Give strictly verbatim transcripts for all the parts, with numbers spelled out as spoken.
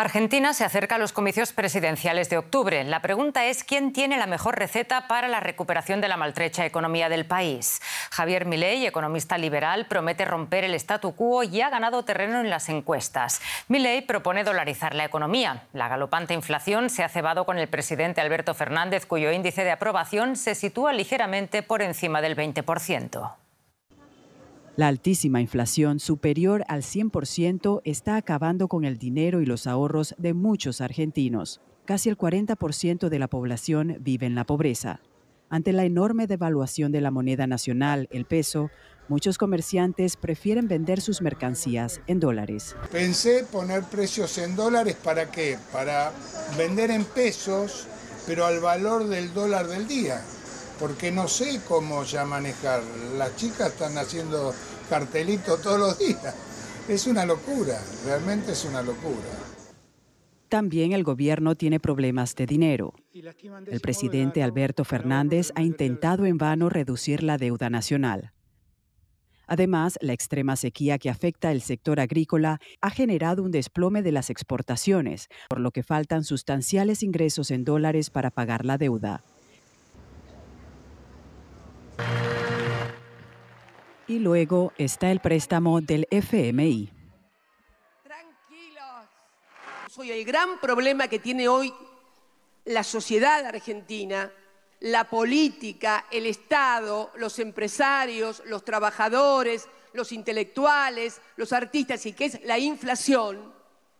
Argentina se acerca a los comicios presidenciales de octubre. La pregunta es quién tiene la mejor receta para la recuperación de la maltrecha economía del país. Javier Milei, economista liberal, promete romper el statu quo y ha ganado terreno en las encuestas. Milei propone dolarizar la economía. La galopante inflación se ha cebado con el presidente Alberto Fernández, cuyo índice de aprobación se sitúa ligeramente por encima del veinte por ciento. La altísima inflación, superior al cien por ciento, está acabando con el dinero y los ahorros de muchos argentinos. Casi el cuarenta por ciento de la población vive en la pobreza. Ante la enorme devaluación de la moneda nacional, el peso, muchos comerciantes prefieren vender sus mercancías en dólares. Pensé poner precios en dólares, ¿para qué? Para vender en pesos, pero al valor del dólar del día. Porque no sé cómo ya manejar. Las chicas están haciendo cartelitos todos los días. Es una locura, realmente es una locura. También el gobierno tiene problemas de dinero. El presidente Alberto Fernández ha intentado en vano reducir la deuda nacional. Además, la extrema sequía que afecta el sector agrícola ha generado un desplome de las exportaciones, por lo que faltan sustanciales ingresos en dólares para pagar la deuda. Y luego está el préstamo del F M I. Tranquilos. Soy el gran problema que tiene hoy la sociedad argentina, la política, el Estado, los empresarios, los trabajadores, los intelectuales, los artistas, y que es la inflación.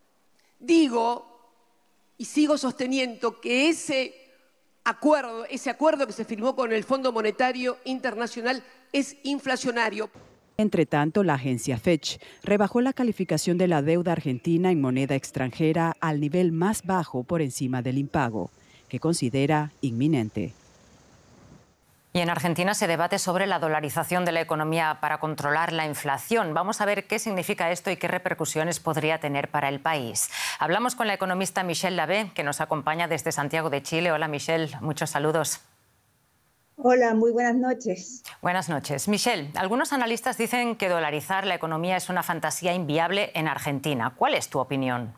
Digo y sigo sosteniendo que ese acuerdo, ese acuerdo que se firmó con el Fondo Monetario Internacional es inflacionario. Entre tanto, la agencia Fitch rebajó la calificación de la deuda argentina en moneda extranjera al nivel más bajo por encima del impago, que considera inminente. Y en Argentina se debate sobre la dolarización de la economía para controlar la inflación. Vamos a ver qué significa esto y qué repercusiones podría tener para el país. Hablamos con la economista Michelle Lavé, que nos acompaña desde Santiago de Chile. Hola, Michelle, muchos saludos. Hola, muy buenas noches. Buenas noches. Michelle, algunos analistas dicen que dolarizar la economía es una fantasía inviable en Argentina. ¿Cuál es tu opinión?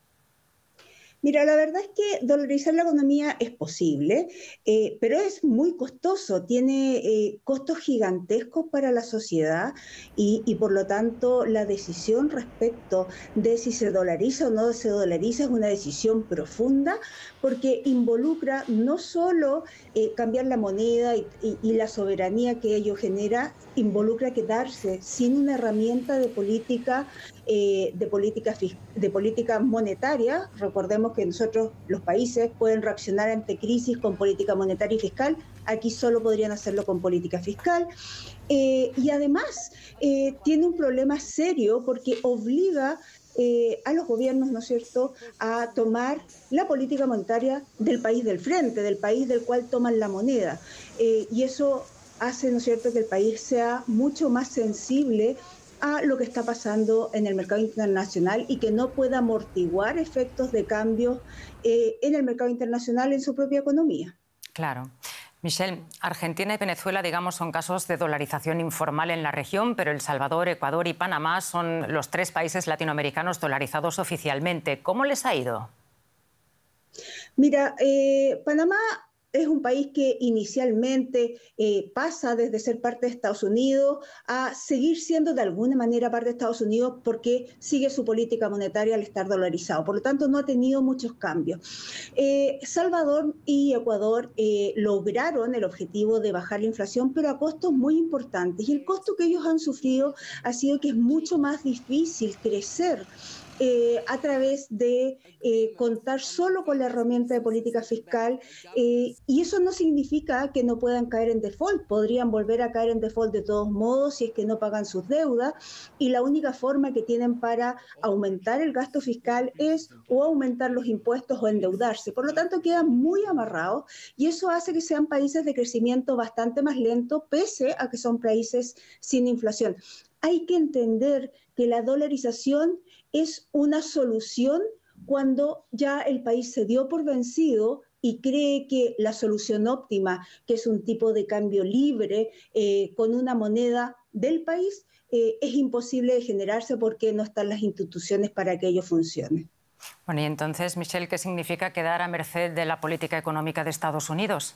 Mira, la verdad es que dolarizar la economía es posible, eh, pero es muy costoso, tiene eh, costos gigantescos para la sociedad y, y por lo tanto la decisión respecto de si se dolariza o no se dolariza es una decisión profunda porque involucra no solo eh, cambiar la moneda y, y, y la soberanía que ello genera, involucra quedarse sin una herramienta de política Eh, de, política, de política monetaria. Recordemos que nosotros, los países, pueden reaccionar ante crisis con política monetaria y fiscal. Aquí solo podrían hacerlo con política fiscal. Eh, y además eh, tiene un problema serio porque obliga eh, a los gobiernos, ¿no es cierto?, a tomar la política monetaria del país del frente, del país del cual toman la moneda. Eh, y eso hace, ¿no es cierto?, que el país sea mucho más sensible a lo que está pasando en el mercado internacional y que no pueda amortiguar efectos de cambio eh, en el mercado internacional en su propia economía. Claro. Michelle, Argentina y Venezuela, digamos, son casos de dolarización informal en la región, pero El Salvador, Ecuador y Panamá son los tres países latinoamericanos dolarizados oficialmente. ¿Cómo les ha ido? Mira, eh, Panamá es un país que inicialmente eh, pasa desde ser parte de Estados Unidos a seguir siendo de alguna manera parte de Estados Unidos porque sigue su política monetaria al estar dolarizado. Por lo tanto, no ha tenido muchos cambios. Eh, Salvador y Ecuador eh, lograron el objetivo de bajar la inflación, pero a costos muy importantes. Y el costo que ellos han sufrido ha sido que es mucho más difícil crecer Eh, a través de eh, contar solo con la herramienta de política fiscal eh, y eso no significa que no puedan caer en default, podrían volver a caer en default de todos modos si es que no pagan sus deudas y la única forma que tienen para aumentar el gasto fiscal es o aumentar los impuestos o endeudarse, por lo tanto quedan muy amarrados y eso hace que sean países de crecimiento bastante más lento pese a que son países sin inflación. Hay que entender que la dolarización es una solución cuando ya el país se dio por vencido y cree que la solución óptima, que es un tipo de cambio libre eh, con una moneda del país, eh, es imposible de generarse porque no están las instituciones para que ello funcione. Bueno, y entonces, Michelle, ¿qué significa quedar a merced de la política económica de Estados Unidos?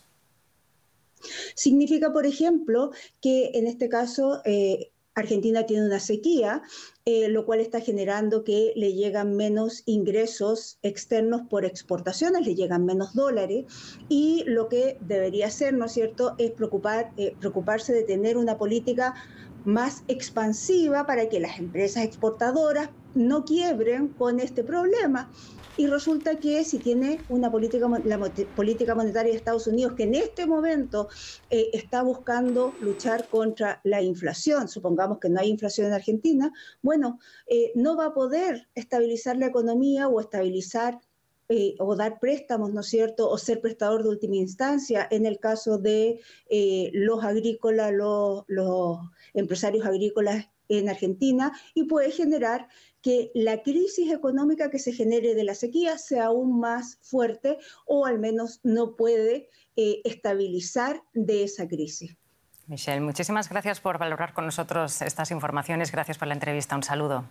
Significa, por ejemplo, que en este caso eh, Argentina tiene una sequía, eh, lo cual está generando que le llegan menos ingresos externos por exportaciones, le llegan menos dólares, y lo que debería hacer, ¿no es cierto?, es preocupar, eh, preocuparse de tener una política más expansiva para que las empresas exportadoras no quiebren con este problema. Y resulta que si tiene una política, la política monetaria de Estados Unidos, que en este momento eh, está buscando luchar contra la inflación, supongamos que no hay inflación en Argentina, bueno, eh, no va a poder estabilizar la economía o estabilizar eh, o dar préstamos, ¿no es cierto?, o ser prestador de última instancia en el caso de eh, los agrícolas, los, los empresarios agrícolas en Argentina, y puede generar que la crisis económica que se genere de la sequía sea aún más fuerte, o al menos no puede eh, estabilizar de esa crisis. Michelle, muchísimas gracias por valorar con nosotros estas informaciones. Gracias por la entrevista. Un saludo.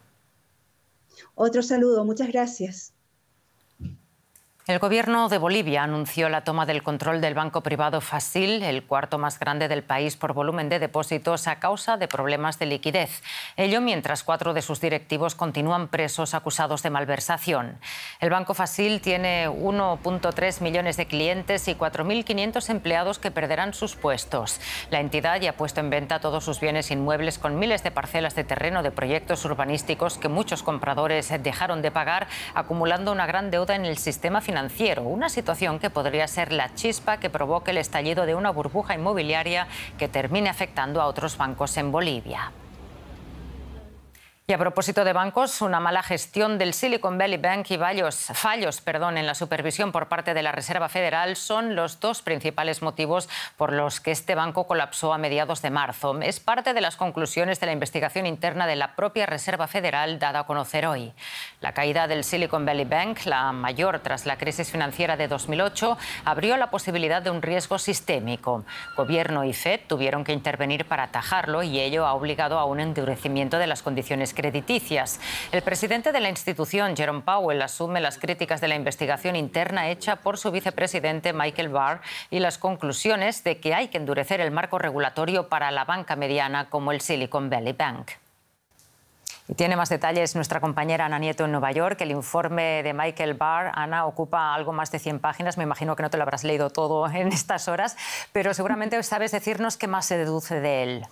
Otro saludo. Muchas gracias. El gobierno de Bolivia anunció la toma del control del banco privado Facil, el cuarto más grande del país por volumen de depósitos, a causa de problemas de liquidez. Ello mientras cuatro de sus directivos continúan presos acusados de malversación. El banco Facil tiene uno punto tres millones de clientes y cuatro mil quinientos empleados que perderán sus puestos. La entidad ya ha puesto en venta todos sus bienes inmuebles, con miles de parcelas de terreno de proyectos urbanísticos que muchos compradores dejaron de pagar, acumulando una gran deuda en el sistema financiero. Financiero, una situación que podría ser la chispa que provoque el estallido de una burbuja inmobiliaria que termine afectando a otros bancos en Bolivia. Y a propósito de bancos, una mala gestión del Silicon Valley Bank y fallos, fallos perdón, en la supervisión por parte de la Reserva Federal son los dos principales motivos por los que este banco colapsó a mediados de marzo. Es parte de las conclusiones de la investigación interna de la propia Reserva Federal dada a conocer hoy. La caída del Silicon Valley Bank, la mayor tras la crisis financiera de dos mil ocho, abrió la posibilidad de un riesgo sistémico. Gobierno y Fed tuvieron que intervenir para atajarlo, y ello ha obligado a un endurecimiento de las condiciones crediticias. El presidente de la institución, Jerome Powell, asume las críticas de la investigación interna hecha por su vicepresidente Michael Barr y las conclusiones de que hay que endurecer el marco regulatorio para la banca mediana como el Silicon Valley Bank. Y tiene más detalles nuestra compañera Ana Nieto en Nueva York. El informe de Michael Barr, Ana, ocupa algo más de cien páginas. Me imagino que no te lo habrás leído todo en estas horas, pero seguramente sabes decirnos qué más se deduce de él.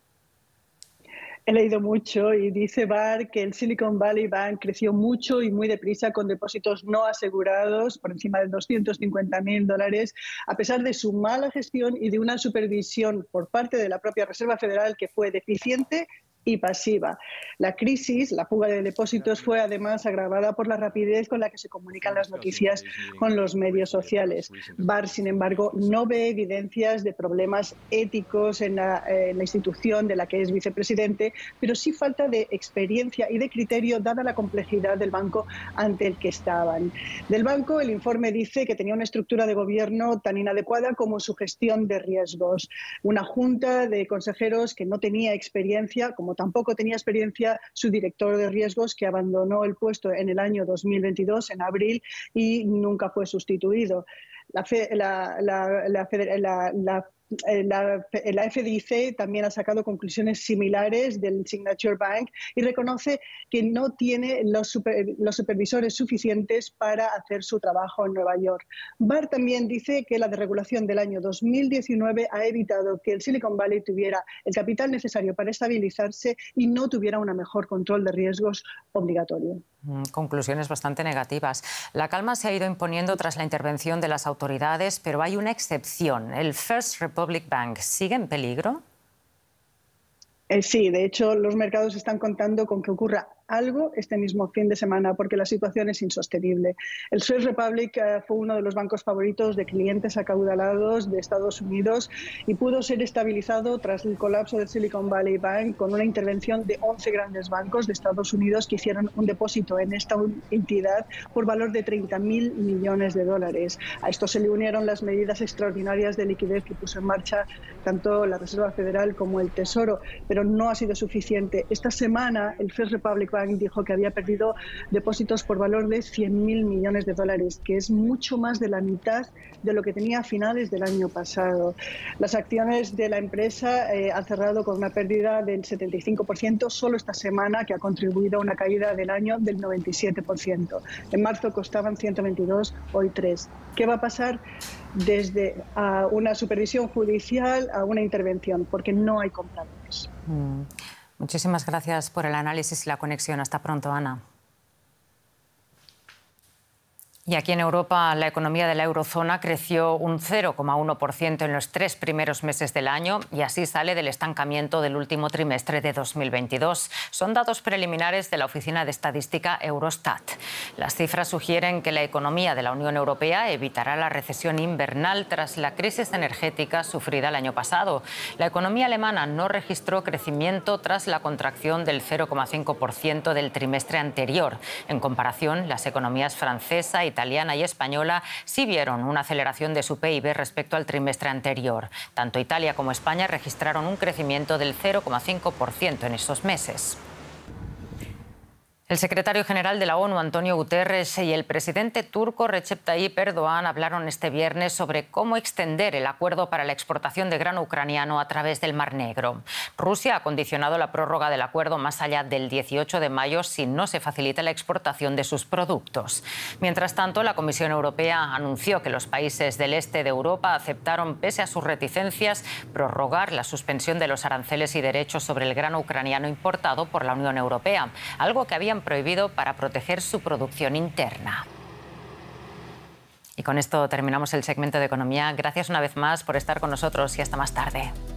He leído mucho y dice Barr que el Silicon Valley Bank creció mucho y muy deprisa, con depósitos no asegurados por encima de doscientos cincuenta mil dólares, a pesar de su mala gestión y de una supervisión por parte de la propia Reserva Federal que fue deficiente y pasiva. La crisis, la fuga de depósitos, fue además agravada por la rapidez con la que se comunican las noticias con los medios sociales. Barr, sin embargo, no ve evidencias de problemas éticos en la, eh, en la institución de la que es vicepresidente, pero sí falta de experiencia y de criterio dada la complejidad del banco ante el que estaban. Del banco, el informe dice que tenía una estructura de gobierno tan inadecuada como su gestión de riesgos. Una junta de consejeros que no tenía experiencia, como tampoco tenía experiencia su director de riesgos, que abandonó el puesto en el año dos mil veintidós, en abril, y nunca fue sustituido. La, fe, la, la, la, la, la La, la F D I C también ha sacado conclusiones similares del Signature Bank y reconoce que no tiene los, super, los supervisores suficientes para hacer su trabajo en Nueva York. Barr también dice que la desregulación del año dos mil diecinueve ha evitado que el Silicon Valley tuviera el capital necesario para estabilizarse y no tuviera un mejor control de riesgos obligatorio. Conclusiones bastante negativas. La calma se ha ido imponiendo tras la intervención de las autoridades, pero hay una excepción. ¿El First Republic Bank sigue en peligro? Eh, sí, de hecho, los mercados están contando con que ocurra algo este mismo fin de semana, porque la situación es insostenible. El First Republic eh, fue uno de los bancos favoritos de clientes acaudalados de Estados Unidos y pudo ser estabilizado tras el colapso del Silicon Valley Bank, con una intervención de once grandes bancos de Estados Unidos que hicieron un depósito en esta entidad por valor de treinta mil millones de dólares. A esto se le unieron las medidas extraordinarias de liquidez que puso en marcha tanto la Reserva Federal como el Tesoro, pero no ha sido suficiente. Esta semana el First Republic Bank dijo que había perdido depósitos por valor de cien mil millones de dólares, que es mucho más de la mitad de lo que tenía a finales del año pasado. Las acciones de la empresa eh, han cerrado con una pérdida del setenta y cinco por ciento solo esta semana, que ha contribuido a una caída del año del noventa y siete por ciento. En marzo costaban ciento veintidós, hoy tres. ¿Qué va a pasar? Desde a una supervisión judicial a una intervención, porque no hay compradores. Mm. Muchísimas gracias por el análisis y la conexión. Hasta pronto, Ana. Y aquí en Europa, la economía de la eurozona creció un cero coma uno por ciento en los tres primeros meses del año y así sale del estancamiento del último trimestre de dos mil veintidós. Son datos preliminares de la Oficina de Estadística Eurostat. Las cifras sugieren que la economía de la Unión Europea evitará la recesión invernal tras la crisis energética sufrida el año pasado. La economía alemana no registró crecimiento tras la contracción del cero coma cinco por ciento del trimestre anterior. En comparación, las economías francesa, italiana y española sí vieron una aceleración de su P I B respecto al trimestre anterior. Tanto Italia como España registraron un crecimiento del cero coma cinco por ciento en esos meses. El secretario general de la ONU, Antonio Guterres, y el presidente turco Recep Tayyip Erdogan hablaron este viernes sobre cómo extender el acuerdo para la exportación de grano ucraniano a través del Mar Negro. Rusia ha condicionado la prórroga del acuerdo más allá del dieciocho de mayo si no se facilita la exportación de sus productos. Mientras tanto, la Comisión Europea anunció que los países del este de Europa aceptaron, pese a sus reticencias, prorrogar la suspensión de los aranceles y derechos sobre el grano ucraniano importado por la Unión Europea, algo que habían prohibido para proteger su producción interna. Y con esto terminamos el segmento de economía. Gracias una vez más por estar con nosotros y hasta más tarde.